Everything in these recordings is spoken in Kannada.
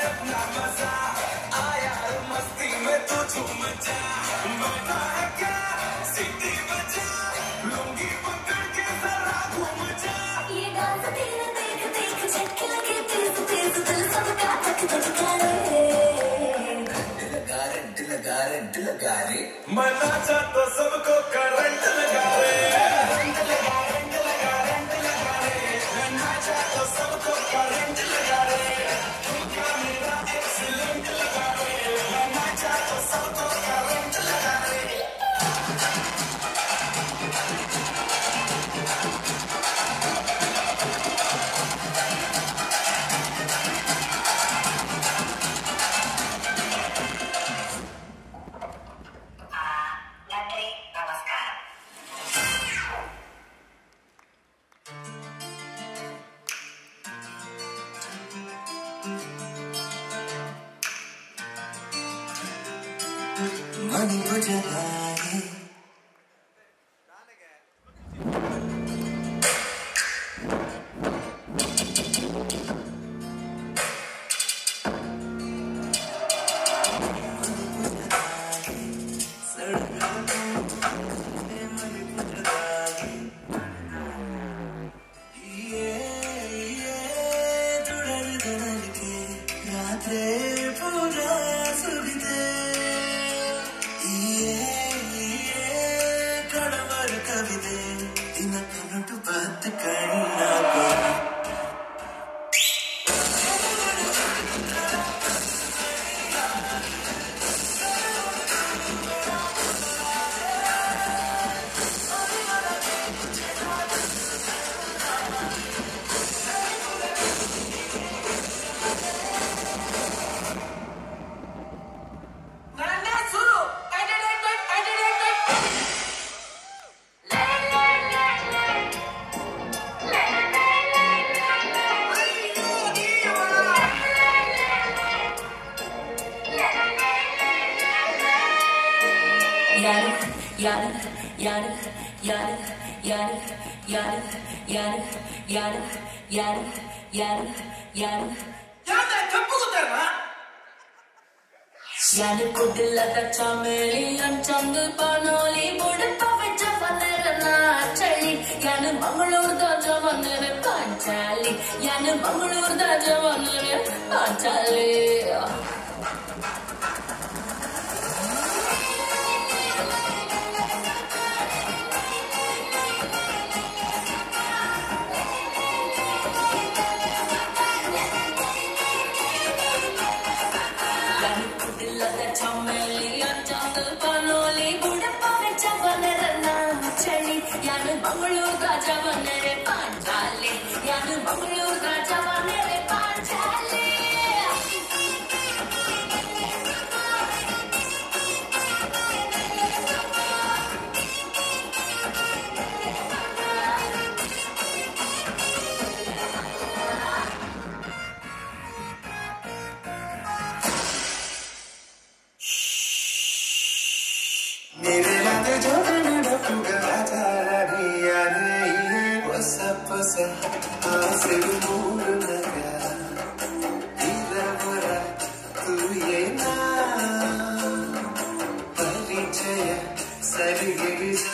अपना मजा आया मस्ती में तू झूम जा मजा है क्या सीटी बजा लुंगी पकड़ के जरा घूम जा ये डांस देख देख देख झटके लगे तेज तेज दिल सबका धक धक करे रंट लगा रे मना चा तो सबको करंट लगा रे रंट लगा रे मना चा तो सबको करंट लगा रे क्या मेरा एक्सीलेंट लगा रे मना चा तो सबको करंट लगा रे मनी मुझे लागे यानी कुदिल्लता चमेली लंचंग पनोली बुड़पा विच वंदरना चली यानी मंगलूर दा जवंदर पांचाली यानी मंगलूर दा जवंदर पांचाली मंगलूर का जवान रे पांचाली यानी मंगलूर का जवान रे पांचाली मेरे रात जो डपूगा आसिर मूड लगा तेरा बुरा तू ये ना परिचय सरिगे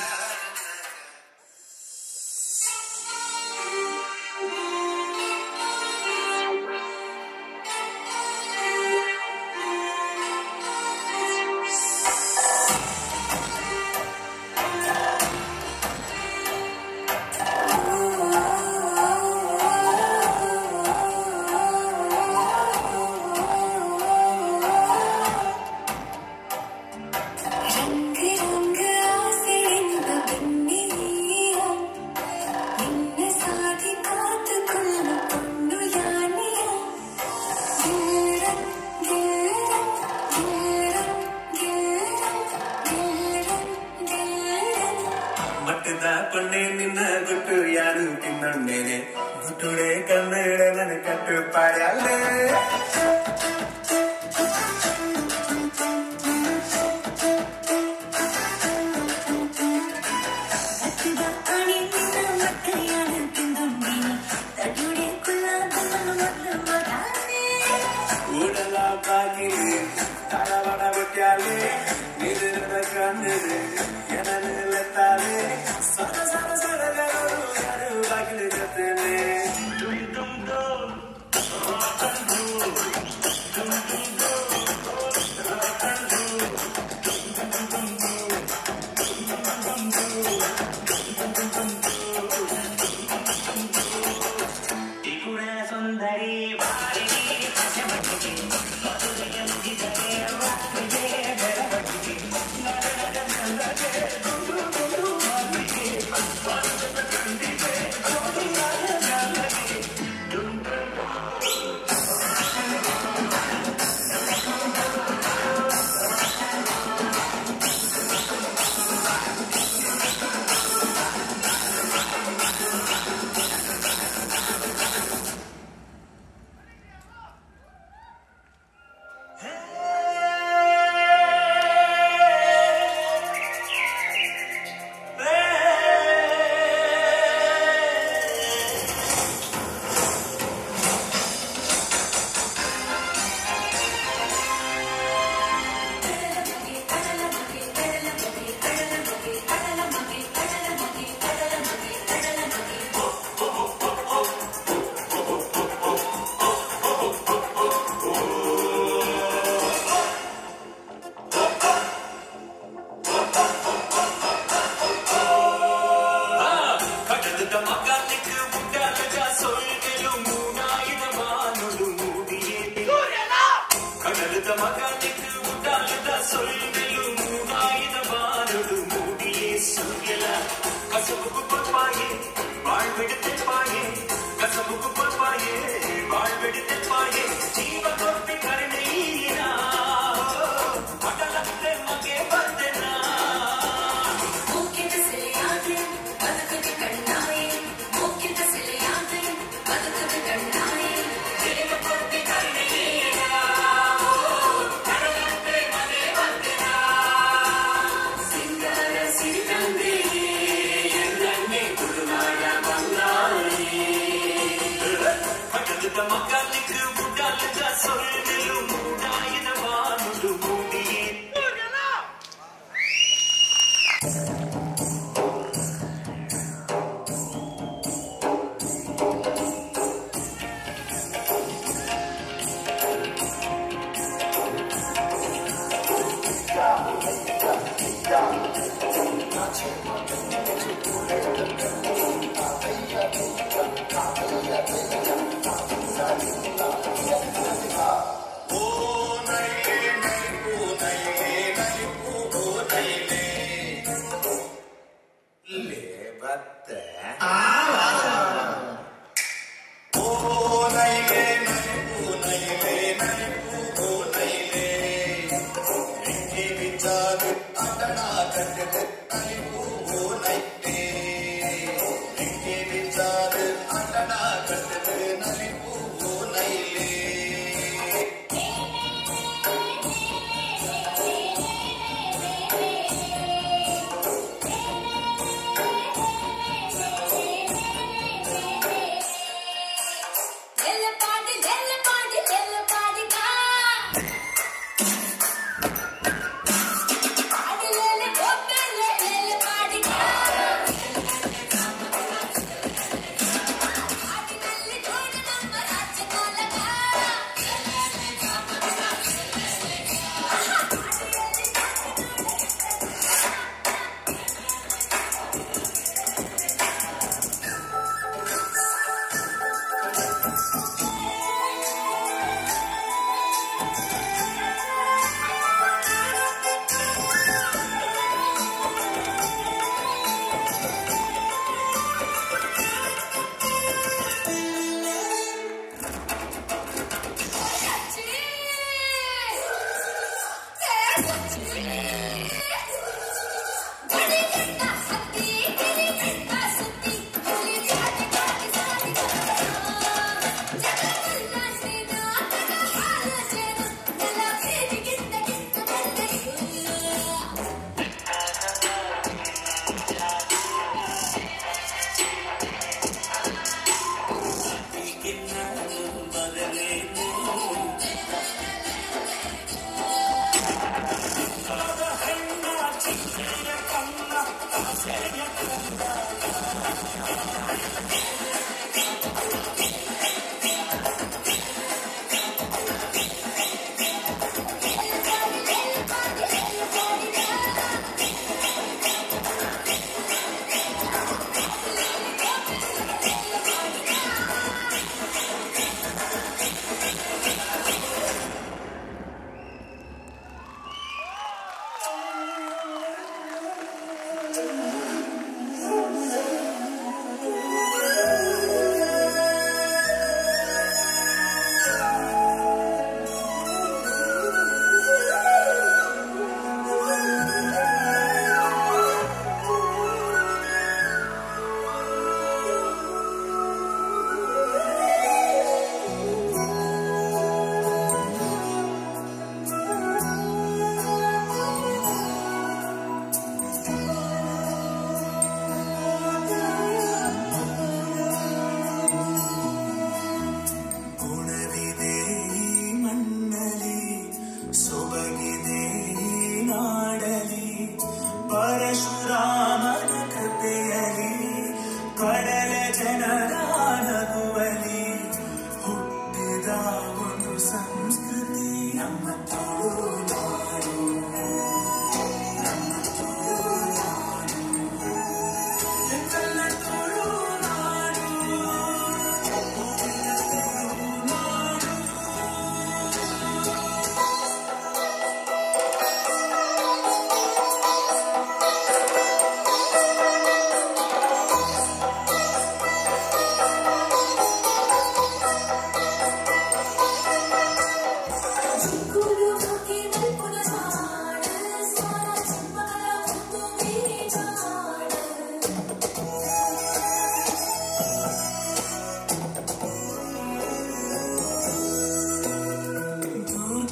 ಪಣ್ಣೆ ನಿನ್ನ ಗುಟ್ಟು ಯಾರು ತಿನ್ನೊಂಡೇನೆ ಗುಟ್ಟುಡೆ ಕನ್ನಡ ನನ್ನ ಕಟ್ಟು ಪಾಡಲ್ಲೇ Udah பாக்கிலே தடவட விட்டாலே நிதிர கண்ணுது என நிலத்தாலே சட சட சடகரு யாரு பாக்கிலே கத்தலே டும் டும் டோ rock and roll டும் டும் டோ rock and roll டும் டும் டும் டோ टिकुड़ा सुंदरी वाली चमकती मधुर की जगह वाली जगह Adana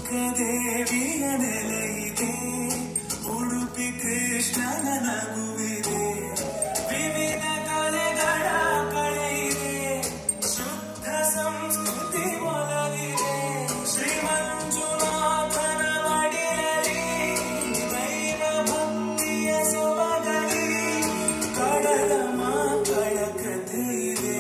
ದೇವಿಯ ನೆಲೆಯಿದೆ ಉಡುಪಿ ಕೃಷ್ಣನ ನಗುವಿದೆ ವಿವಿಧ ಕಲೆಗಳ ಕಳೆಯಿದೆ ಶುದ್ಧ ಸಂಸ್ಕೃತಿ ಒಲವಿದೆ ಶ್ರೀ ಮಂಜುನಾಥನ ಮಡಿಲಲ್ಲಿ ದೈವ ಭಕ್ತಿಯ ಸೊಬಗಲಿ ಕಡಲ ಮಕ್ಕಳ ಕಥೆ ಇದೆ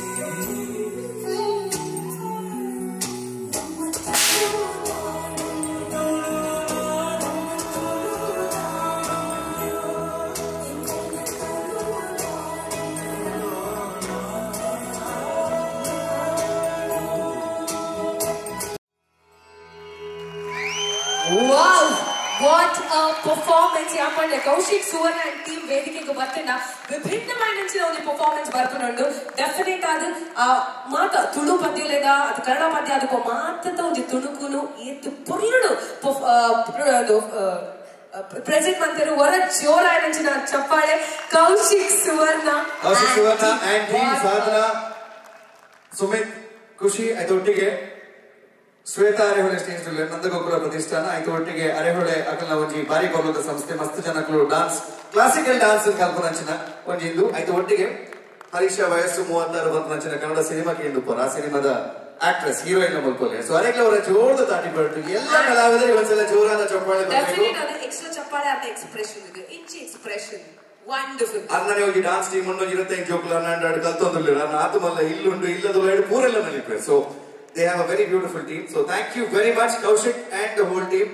Wow! What a performance! यहाँ पर कौशिक सुवर्ण and team ವೇದಿಕೆಗೆ ಬರ್ತಿನ ವಿಭಿನ್ನమైన ಒಂದು performance ಬರ್ಕೊಂಡು ಡೆಫಿನೆಟ್ ಆದ ಮಾತ ತುಳು ಪದ್ಯಲೆದ ಅದು ಕನ್ನಡ ಪದ್ಯ ಅದಕ್ಕೆ ಮಾತದ ಒಂದು ತುಣುಕುನು ಎತ್ತು ಪುರ್ಲುಡು ಪ್ರೆಸೆಂಟ್ ಮಾಡ್ತಾರೆ ಹೊರ ಜೋರಾಯಿನ ಚಪ್ಪಾಳೆ ಕೌಶಿಕ್ ಸುವರ್ಣ and team ಸಾಧನಾ ಸುಮಿತ್ ಖುಷಿ ಅದೊಟ್ಟಿಗೆ ಶ್ವೇತಾ ಅರೆಹೊಳೆ ಸ್ಟೇಜ್ ನಂದಗೋಕುಲ ಪ್ರತಿಷ್ಠಾನ ಆಯ್ತು ಒಟ್ಟಿಗೆ ಅರೆಹೊಳೆ ಅಕಲ್ನ ಒಂಜಿ ಬಾರಿ ಕೊಲ್ಲದ ಸಂಸ್ಥೆ ಮಸ್ತ್ ಜನಗಳು ಡಾನ್ಸ್ ಕ್ಲಾಸಿಕಲ್ ಡಾನ್ಸ್ ಕಲ್ಪನಂಚಿನ ಒಂಜಿಂದು ಆಯ್ತು ಒಟ್ಟಿಗೆ ಹರೀಶ ವಯಸ್ಸು 36 ಬಂತನಂಚಿನ ಕನ್ನಡ ಸಿನಿಮಾಕ್ಕೆ ಎಂದು ಪರ ಆ ಸಿನಿಮಾದ ಆಕ್ಟ್ರೆಸ್ ಹೀರೋಯಿನ್ ಮಲ್ಕೊಲೆ ಸೊ ಅರೆಗ್ಲ ಅವರ ಜೋರದ ತಾಟಿ ಬರಟು ಎಲ್ಲ ಕಲಾವಿದರು ಒಂದ್ಸಲ ಜೋರಾದ ಚಪ್ಪಾಳೆ ಡೆಫಿನೆಟ್ ಆದ ಎಕ್ಸ್ಟ್ರಾ ಚಪ್ಪಾಳೆ ಆದ ಎಕ್ಸ್ಪ್ರೆಷನ್ ಇದೆ ಇಂಚಿ ಎಕ್ಸ್ಪ್ರೆಷನ್ ವಂಡರ್ಫುಲ್ ಅನ್ನನೆ ಹೋಗಿ ಡಾನ್ಸ್ ಟೀಮ್ ಒಂದು 25 ಜೋಕುಲ ಅನ್ನಾಡು ಕಲ್ತೊಂದಿಲ್ಲ ನಾತು ಮಲ್ಲ ಇಲ್ಲುಂಡು ಇಲ್ಲದ ಎರಡು ಪೂರೆಲ್ಲ ನಲಿಪೆ so they have a very beautiful team. So thank you very much, Kaushik and the whole team.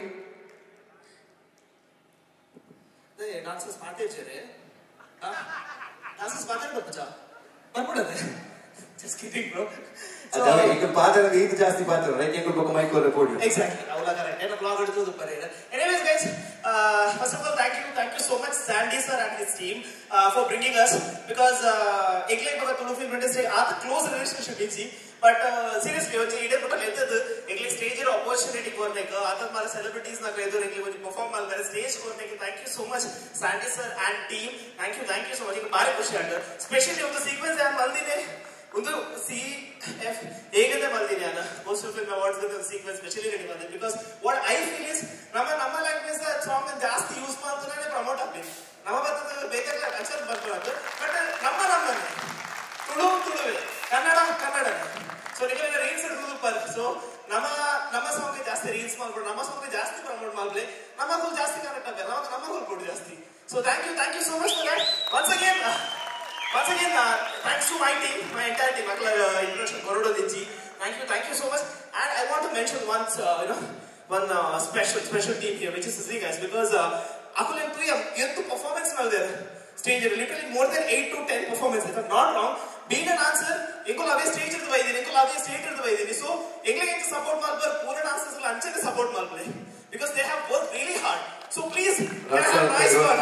The dancers party jere. Dancers party bapcha. Barpudade. Just kidding, bro. So ikku paatara idu jaasti paatara right engul boka mic over podium. Exactly. Avula correct. Ena vlog edudu parera. Anyways guys, first of all thank you so much Sandy sir and his team for bringing us because egle baga Tulu film industry at close relationship ichi but seriously onje ide putta lettadu egle stage er opportunity korneka atar mara celebrities na edu egle onje perform malare stage korneka thank you so much Sandy sir and team thank you so much ik bari khushi agta especially on the sequence and maldine ಒಂದು CF ಹೇಗಂತ ಬರ್ತೀನಿ ನಾನು ಮೋಸ್ಟ್ ಫಿಲ್ಮ್ ಅವಾರ್ಡ್ಸ್ ಗೆ ಸೀಕ್ವೆನ್ಸ್ ಸ್ಪೆಷಲಿ ರೆಡಿ ಮಾಡಿದೆ because what I feel is ನಮ್ಮ ಲ್ಯಾಂಗ್ವೇಜ್ ದ ಸಾಂಗ್ ಜಾಸ್ತಿ ಯೂಸ್ ಮಾಡ್ತಾನೆ ಪ್ರಮೋಟ್ ಆಗ್ತೀನಿ ನಮ್ಮ ಬರ್ತದೆ ಬೇಕಾದ್ರೆ ಅಕ್ಷರ ಬರ್ತಾರೆ ಬಟ್ ನಮ್ಮನೆ ತುಳುವೆ ಕನ್ನಡ ಸೊ ನಿಮಗೆ ರೀಲ್ಸ್ ಇಡ್ಬೋದು ಪರ್ ಸೊ ನಮ್ಮ ಸಾಂಗ್ ಜಾಸ್ತಿ ರೀಲ್ಸ್ ಮಾಡ್ಕೊಂಡು ನಮ್ಮ ಸಾಂಗ್ ಜಾಸ್ತಿ ಪ್ರಮೋಟ್ ಮಾಡ್ಲಿ ನಮ್ಮ ಜಾಸ್ತಿ ಕನೆಕ್ಟ್ ಆಗ್ತಾರೆ ನಮ್ಮ ಕೊಡು ಜಾಸ್ತಿ so thank you so much for that Once again, thanks to my team, my entire team, International Gorodo Dinji. Thank you so much. And I want to mention one special team here, which is Zee guys, because Akul and Priyam, you performance now there. Stage literally more than 8 to 10 performances. If I'm not wrong, being an dancer, you have stage the way so you get support malpar pura dancers will anchor support malplay because they have worked really hard. So please, have a nice one.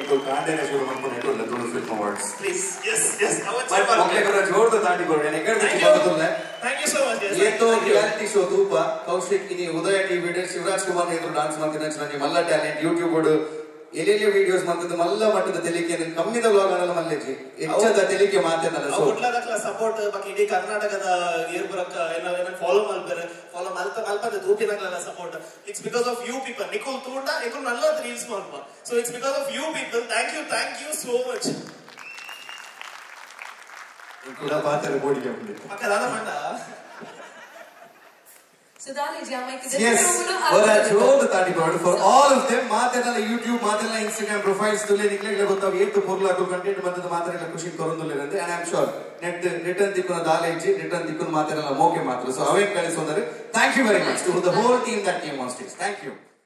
Please, yes. Thank you so much. Yes. Reality show tupa Kaushik ini Udaya TV Shivraj Kumar netru dance ಮಾಡ್ತಿದ್ದಾನೆ ಮಲ್ಲ ಟ್ಯಾಲೆಂಟ್ ಯೂಟ್ಯೂಬ್ ಎಲ್ಲೆಲ್ಲಿ ವಿಡಿಯೋಸ್ ಮಾಡ್ತಿದ್ದ ಮಲ್ಲ ಮಟ್ಟದ ತೆಲಿಕೆ ಕಮ್ಮಿದ ವ್ಲಾಗ್ ಅನ್ನಲ್ಲ ಮಲ್ಲೆಜಿ ಹೆಚ್ಚದ ತೆಲಿಕೆ ಮಾತೇನಲ್ಲ ಸೊ ಉಡ್ಲದಕ್ಲ ಸಪೋರ್ಟ್ ಬಾಕಿ ಇಡೀ ಕರ್ನಾಟಕದ ಏರ್ಬರಕ ಏನ ಫಾಲೋ ಮಲ್ಪದ ತೂಪಿನಕ್ಲ support it's because of you people ನಿಕುಲ್ ತೂಂಡ ನಿಕುಲ್ ನಲ್ಲ ರೀಲ್ಸ್ ಮಾಡ್ಪ so it's because of you people thank you so much ಕೂಡ ಪಾತ್ರ ಬೋಡಿಗೆ ಪಕ್ಕದಾದ ಮಂಡ Yes, for all of them, ಮಾತೆಲ್ಲ YouTube, ಮಾತೆಲ್ಲ Instagram profiles ತುಲೆ ನಿಕ್ಲೆಗ್ಲೆ ಗೊತ್ತಾವ ಏತು ಪೊರ್ಲ ಕಂಟೆಂಟ್ ಬಂದದ ಮಾತೆಲ್ಲ ಖುಷಿ ಕೊರೊಂದುಲ್ಲೆರಂತೆ and I'm sure return ತಿಕ್ಕುನ ದಾಲೆ ಇಜ್ಜಿ return ತಿಕ್ಕುನ ಮಾತೆಲ್ಲ ಮೋಕೆ ಮಾತ್ರ so away ಕಳಿಸೋದರೆ thank you very much to the whole team that came on stage. Thank you.